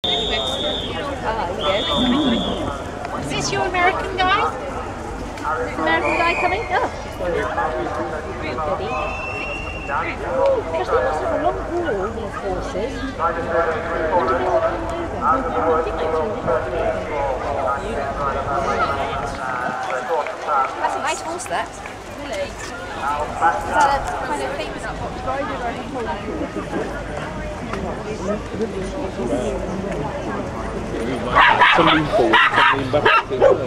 Is this your American guy? American guy coming? Oh. Because they must have a long haul, these horses. That's a nice horse, that. Really? Is that a kind of famous rider or anything? Something forward, something back.